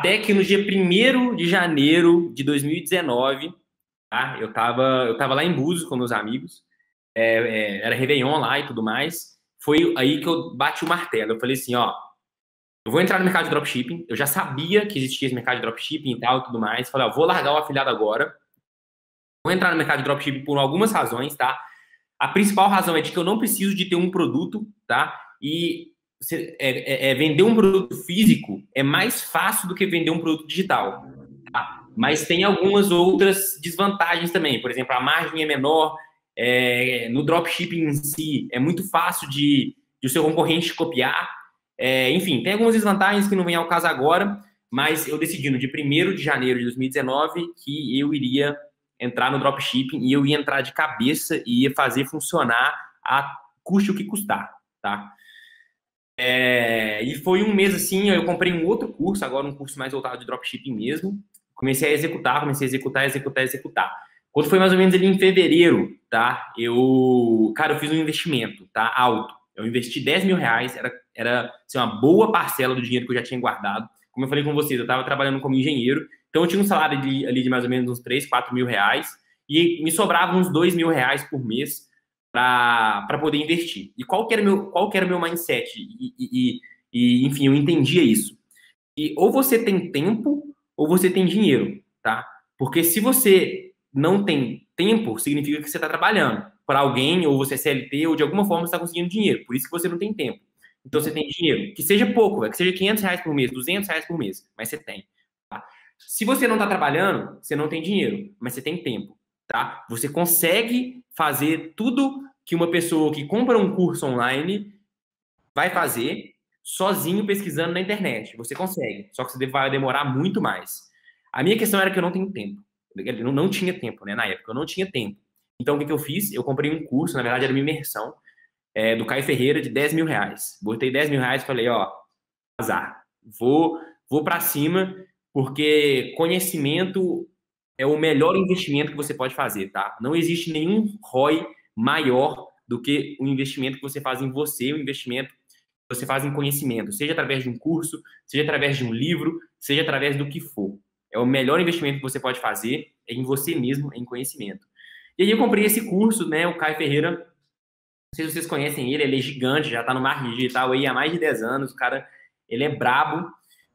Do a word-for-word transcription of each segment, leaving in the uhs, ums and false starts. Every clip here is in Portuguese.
Até que no dia primeiro de janeiro de dois mil e dezenove, tá? Eu tava, eu tava lá em Búzios com meus amigos, é, é, era Réveillon lá e tudo mais. Foi aí que eu bati o martelo. Eu falei assim, ó, eu vou entrar no mercado de dropshipping. Eu já sabia que existia esse mercado de dropshipping e tal e tudo mais. Falei, ó, vou largar o afiliado agora. Vou entrar no mercado de dropshipping por algumas razões, tá? A principal razão é de que eu não preciso de ter um produto, tá? E você, é, é, é, vender um produto físico é mais fácil do que vender um produto digital, tá? Mas tem algumas outras desvantagens também. Por exemplo, a margem é menor. É, no dropshipping em si, é muito fácil de, de o seu concorrente copiar. É, enfim, tem algumas desvantagens que não vem ao caso agora, mas eu decidi no dia primeiro de janeiro de dois mil e dezenove que eu iria entrar no dropshipping e eu ia entrar de cabeça e ia fazer funcionar a custe o que custar, tá? É, e foi um mês assim, eu comprei um outro curso, agora um curso mais voltado de dropshipping mesmo. Comecei a executar, comecei a executar, executar, executar. Quando foi mais ou menos ali em fevereiro, tá? Eu, cara, eu fiz um investimento, tá? Alto. Eu investi dez mil reais, era, era assim, uma boa parcela do dinheiro que eu já tinha guardado. Como eu falei com vocês, eu estava trabalhando como engenheiro, então eu tinha um salário de, ali de mais ou menos uns três, quatro mil reais, e me sobrava uns dois mil reais por mês para poder investir. E qual que era o meu, qual que era o meu mindset? E, e, e, enfim, eu entendia isso. E ou você tem tempo, ou você tem dinheiro, tá? Porque se você não tem tempo, significa que você está trabalhando para alguém, ou você é C L T, ou de alguma forma você está conseguindo dinheiro. Por isso que você não tem tempo. Então você tem dinheiro. Que seja pouco, que seja quinhentos reais por mês, duzentos reais por mês, mas você tem. Tá? Se você não está trabalhando, você não tem dinheiro, mas você tem tempo. Tá? Você consegue fazer tudo que uma pessoa que compra um curso online vai fazer sozinho pesquisando na internet. Você consegue, só que você vai demorar muito mais. A minha questão era que eu não tenho tempo. Eu não, não tinha tempo, né? Na época, eu não tinha tempo. Então, o que, que eu fiz? Eu comprei um curso, na verdade, era uma imersão, é, do Caio Ferreira, de dez mil reais. Botei dez mil reais e falei, ó, azar. Vou, vou para cima, porque conhecimento é o melhor investimento que você pode fazer, tá? Não existe nenhum R O I maior do que o investimento que você faz em você, o investimento que você faz em conhecimento, seja através de um curso, seja através de um livro, seja através do que for. É o melhor investimento que você pode fazer é em você mesmo, é em conhecimento. E aí eu comprei esse curso, né? O Caio Ferreira, não sei se vocês conhecem ele, ele é gigante, já tá no marketing digital aí há mais de dez anos, o cara, ele é brabo.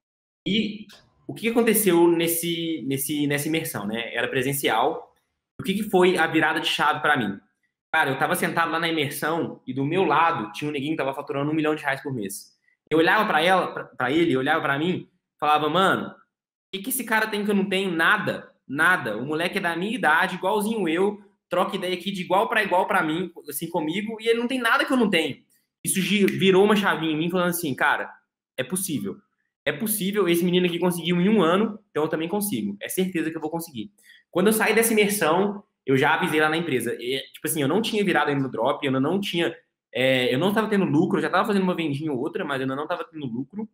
E o que aconteceu nesse, nesse, nessa imersão, né? Era presencial. O que, que foi a virada de chave para mim? Cara, eu tava sentado lá na imersão e do meu lado tinha um neguinho que tava faturando um milhão de reais por mês. Eu olhava para ela, para ele, eu olhava para mim, falava, mano, o que, que esse cara tem que eu não tenho? Nada, nada. O moleque é da minha idade, igualzinho eu, troca ideia aqui de igual para igual para mim, assim comigo, e ele não tem nada que eu não tenho. Isso virou uma chavinha em mim, falando assim, cara, é possível. É possível, esse menino aqui conseguiu em um ano, então eu também consigo. É certeza que eu vou conseguir. Quando eu saí dessa imersão, eu já avisei lá na empresa. E, tipo assim, eu não tinha virado ainda no drop, eu não tinha. É, eu não estava tendo lucro, eu já estava fazendo uma vendinha ou outra, mas eu ainda não estava tendo lucro.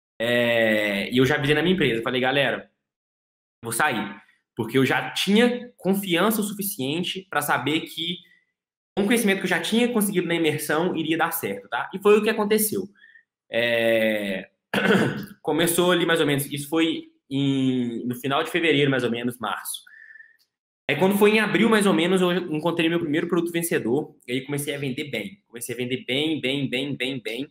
É, e eu já avisei na minha empresa. Falei, galera, vou sair. Porque eu já tinha confiança o suficiente para saber que com o conhecimento que eu já tinha conseguido na imersão iria dar certo, tá? E foi o que aconteceu. É... Começou ali mais ou menos, isso foi em, no final de fevereiro, mais ou menos, março. Aí quando foi em abril, mais ou menos, eu encontrei meu primeiro produto vencedor, e aí comecei a vender bem. Comecei a vender bem, bem, bem, bem, bem.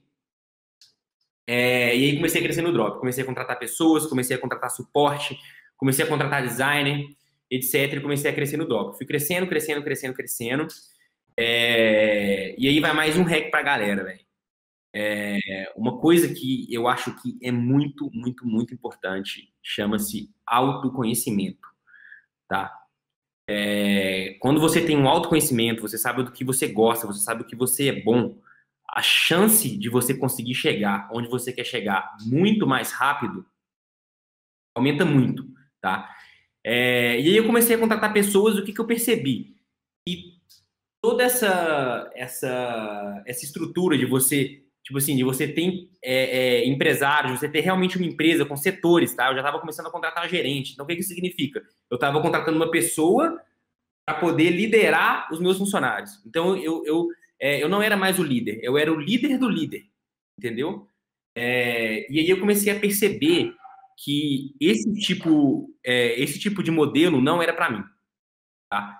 É, e aí comecei a crescer no drop. Comecei a contratar pessoas, comecei a contratar suporte, comecei a contratar designer, etcétera. E comecei a crescer no drop. Fui crescendo, crescendo, crescendo, crescendo. É, e aí vai mais um hack pra galera, velho. É, uma coisa que eu acho que é muito, muito, muito importante, chama-se autoconhecimento, tá? É, quando você tem um autoconhecimento, você sabe do que você gosta, você sabe o que você é bom, a chance de você conseguir chegar onde você quer chegar muito mais rápido aumenta muito, tá? É, e aí eu comecei a contratar pessoas, o que, que eu percebi? E toda essa, essa, essa estrutura de você, tipo assim, de você ter é, é, empresários, você ter realmente uma empresa com setores, tá? Eu já estava começando a contratar gerente. Então, o que que significa? Eu estava contratando uma pessoa para poder liderar os meus funcionários. Então, eu, eu, é, eu não era mais o líder, eu era o líder do líder, entendeu? É, e aí eu comecei a perceber que esse tipo, é, esse tipo de modelo não era para mim, tá?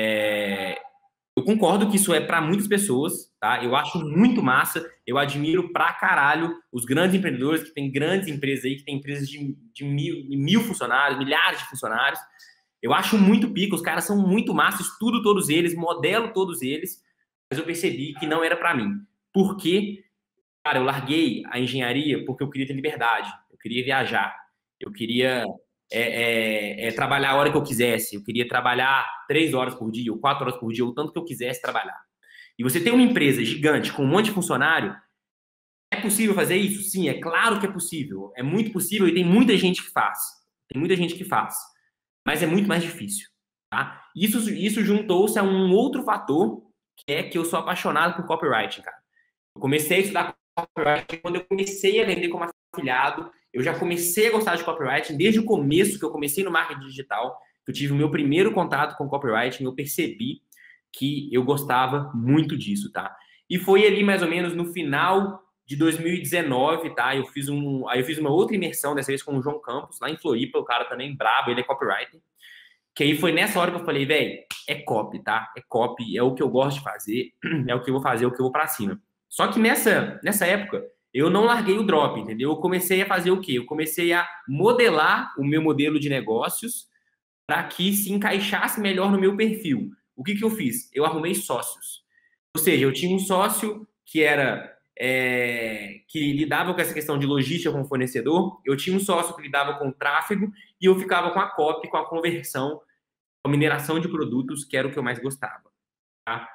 É, eu concordo que isso é para muitas pessoas, tá? Eu acho muito massa, eu admiro pra caralho os grandes empreendedores que têm grandes empresas aí, que têm empresas de, de mil, de mil funcionários, milhares de funcionários. Eu acho muito pica, os caras são muito massa, estudo todos eles, modelo todos eles, mas eu percebi que não era para mim. Por quê? Cara, eu larguei a engenharia porque eu queria ter liberdade, eu queria viajar, eu queria é, é, é, trabalhar a hora que eu quisesse, eu queria trabalhar três horas por dia, ou quatro horas por dia, ou o tanto que eu quisesse trabalhar. E você tem uma empresa gigante com um monte de funcionário, é possível fazer isso? Sim, é claro que é possível. É muito possível e tem muita gente que faz. Tem muita gente que faz. Mas é muito mais difícil, tá? Isso, isso juntou-se a um outro fator, que é que eu sou apaixonado por copywriting, cara. Eu comecei a estudar copywriting quando eu comecei a vender como afiliado. Eu já comecei a gostar de copywriting desde o começo, que eu comecei no marketing digital, que eu tive o meu primeiro contato com copywriting, eu percebi que eu gostava muito disso, tá? E foi ali mais ou menos no final de dois mil e dezenove, tá? Eu fiz um, aí eu fiz uma outra imersão, dessa vez com o João Campos, lá em Floripa, o cara também brabo, ele é copywriter. Que aí foi nessa hora que eu falei, velho, é copy, tá? É copy, é o que eu gosto de fazer, é o que eu vou fazer, é o que eu vou pra cima. Só que nessa, nessa época, eu não larguei o drop, entendeu? Eu comecei a fazer o quê? Eu comecei a modelar o meu modelo de negócios para que se encaixasse melhor no meu perfil. O que que eu fiz? Eu arrumei sócios. Ou seja, eu tinha um sócio que era é, que lidava com essa questão de logística com o fornecedor, eu tinha um sócio que lidava com o tráfego e eu ficava com a copy, com a conversão, com a mineração de produtos, que era o que eu mais gostava. Tá?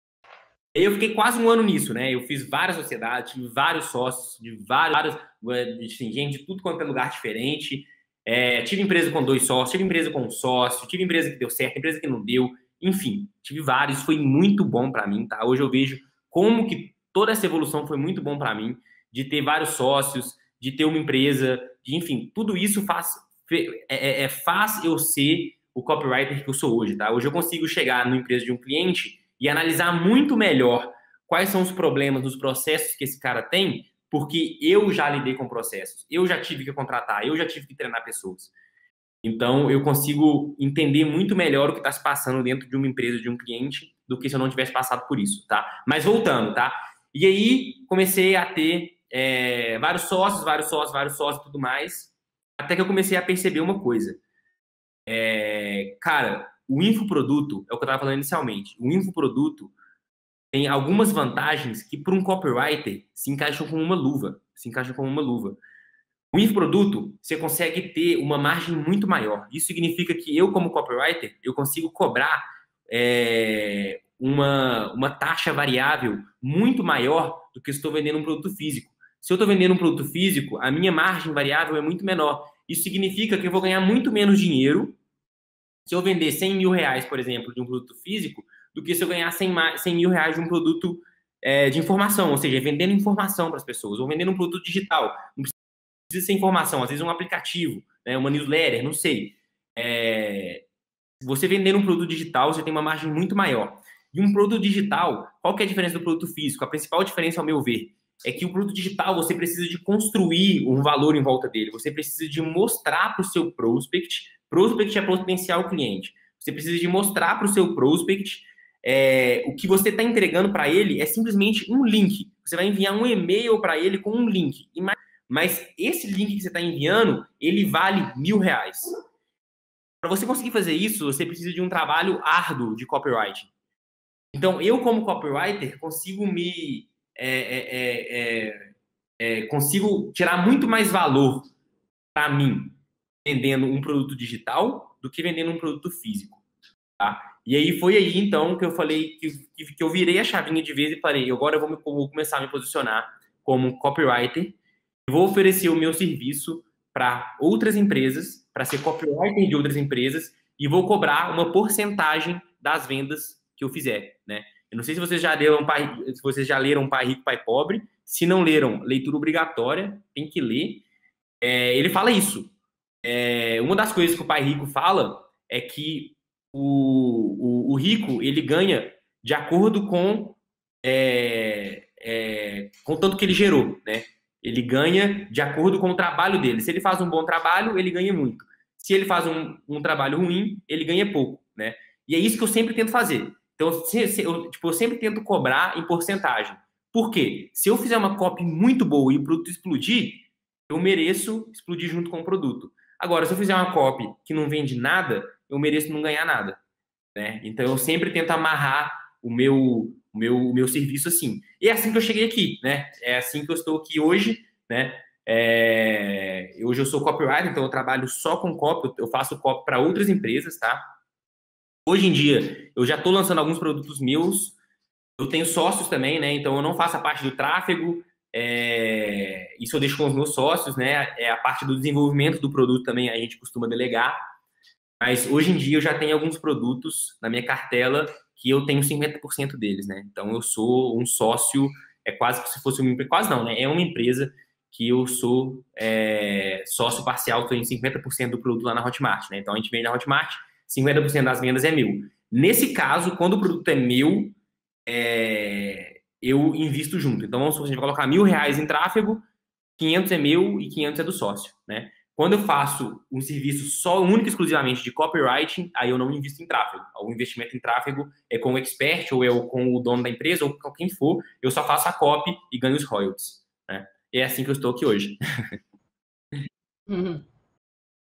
Eu fiquei quase um ano nisso, né? Eu fiz várias sociedades, tive vários sócios, de vários, assim, gente de tudo quanto é lugar diferente. É, tive empresa com dois sócios, tive empresa com um sócio, tive empresa que deu certo, empresa que não deu. Enfim, tive vários, foi muito bom para mim, tá? Hoje eu vejo como que toda essa evolução foi muito bom para mim, de ter vários sócios, de ter uma empresa, de, enfim, tudo isso faz, é, é, faz eu ser o copywriter que eu sou hoje, tá? Hoje eu consigo chegar numa empresa de um cliente e analisar muito melhor quais são os problemas dos processos que esse cara tem, porque eu já lidei com processos, eu já tive que contratar, eu já tive que treinar pessoas. Então, eu consigo entender muito melhor o que está se passando dentro de uma empresa, de um cliente, do que se eu não tivesse passado por isso, tá? Mas voltando, tá? E aí, comecei a ter é, vários sócios, vários sócios, vários sócios e tudo mais, até que eu comecei a perceber uma coisa. É, cara, o infoproduto, é o que eu estava falando inicialmente, o infoproduto tem algumas vantagens que, para um copywriter, se encaixam como uma luva. Se encaixam como uma luva. O infoproduto, você consegue ter uma margem muito maior. Isso significa que eu, como copywriter, eu consigo cobrar é, uma, uma taxa variável muito maior do que se estou vendendo um produto físico. Se eu estou vendendo um produto físico, a minha margem variável é muito menor. Isso significa que eu vou ganhar muito menos dinheiro se eu vender cem mil reais, por exemplo, de um produto físico, do que se eu ganhar cem mil reais de um produto é, de informação, ou seja, vendendo informação para as pessoas, ou vendendo um produto digital. Não precisa ser informação, às vezes um aplicativo, né, uma newsletter, não sei. É, você vendendo um produto digital, você tem uma margem muito maior. E um produto digital, qual que é a diferença do produto físico? A principal diferença, ao meu ver, é que o produto digital você precisa de construir um valor em volta dele, você precisa de mostrar para o seu prospect, prospect é potencial cliente, você precisa de mostrar para o seu prospect é, o que você está entregando para ele é simplesmente um link. Você vai enviar um e-mail para ele com um link. Mas esse link que você está enviando, ele vale mil reais. Para você conseguir fazer isso, você precisa de um trabalho árduo de copywriting. Então, eu como copywriter consigo me é, é, é, é, consigo tirar muito mais valor para mim vendendo um produto digital do que vendendo um produto físico. Tá? E aí foi aí, então, que eu falei, que, que, que eu virei a chavinha de vez e falei, agora eu vou, me, vou começar a me posicionar como copywriter e vou oferecer o meu serviço para outras empresas, para ser copywriter de outras empresas e vou cobrar uma porcentagem das vendas que eu fizer, né? Eu não sei se vocês já leram Pai, se vocês já leram Pai Rico, Pai Pobre. Se não leram, leitura obrigatória, tem que ler. É, ele fala isso. É, uma das coisas que o Pai Rico fala é que o, o, o rico ele ganha de acordo com é, é, com o tanto que ele gerou, né? Ele ganha de acordo com o trabalho dele. Se ele faz um bom trabalho, ele ganha muito. Se ele faz um, um trabalho ruim, ele ganha pouco, né? E é isso que eu sempre tento fazer. Então, se, se, eu, tipo, eu sempre tento cobrar em porcentagem. Por quê? Se eu fizer uma copy muito boa e o produto explodir, eu mereço explodir junto com o produto. Agora, se eu fizer uma copy que não vende nada, eu mereço não ganhar nada, né? Então, eu sempre tento amarrar o meu, o meu, o meu serviço assim. E é assim que eu cheguei aqui, né? É assim que eu estou aqui hoje, né? É... Hoje eu sou copywriter, então eu trabalho só com copy, eu faço copy para outras empresas, tá? Hoje em dia, eu já estou lançando alguns produtos meus, eu tenho sócios também, né? Então eu não faço a parte do tráfego, é... isso eu deixo com os meus sócios, né? É a parte do desenvolvimento do produto também a gente costuma delegar. Mas hoje em dia eu já tenho alguns produtos na minha cartela que eu tenho cinquenta por cento deles, né? Então eu sou um sócio, é quase que se fosse uma empresa, quase não, né? É uma empresa que eu sou é, sócio parcial, tenho cinquenta por cento do produto lá na Hotmart, né? Então a gente vende na Hotmart, cinquenta por cento das vendas é meu. Nesse caso, quando o produto é meu, é, eu invisto junto. Então vamos supor, a gente vai colocar mil reais em tráfego, quinhentos é meu e quinhentos é do sócio, né? Quando eu faço um serviço só, único e exclusivamente de copywriting, aí eu não invisto em tráfego. O investimento em tráfego é com o expert, ou é com o dono da empresa, ou com quem for. Eu só faço a copy e ganho os royalties, né? E é assim que eu estou aqui hoje. Uhum.